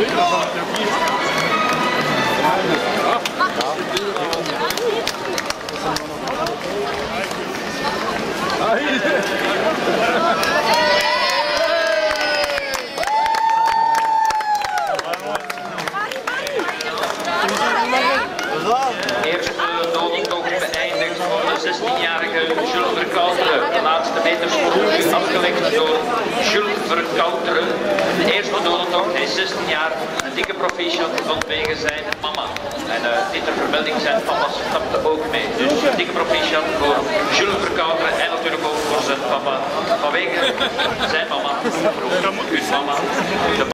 Eerste dodentocht beëindigd voor de 16-jarige Jules Verkouteren. De laatste meters nu afgelegd door Jules Verkouteren. De eerste dodentocht, hij is 16 jaar, een dikke proficiat vanwege zijn mama. En dit ter vermelding, zijn papa stapte ook mee. Dus een dikke proficiat voor